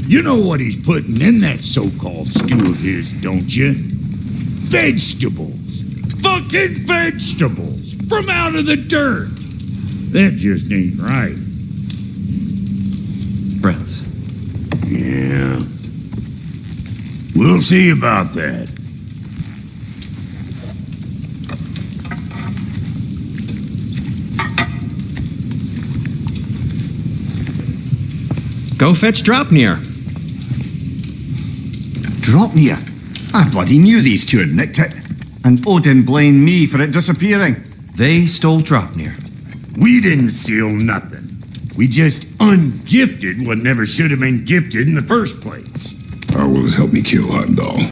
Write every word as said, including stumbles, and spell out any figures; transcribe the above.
You know what he's putting in that so-called stew of his, don't you? Vegetables. Fucking vegetables. From out of the dirt. That just ain't right. Brett's. Yeah. We'll see about that. Go fetch Draupnir. Draupnir? I bloody knew these two had nicked it. And Odin blamed me for it disappearing. They stole Draupnir. We didn't steal nothing. We just ungifted what never should have been gifted in the first place. Power will help me kill Heimdall.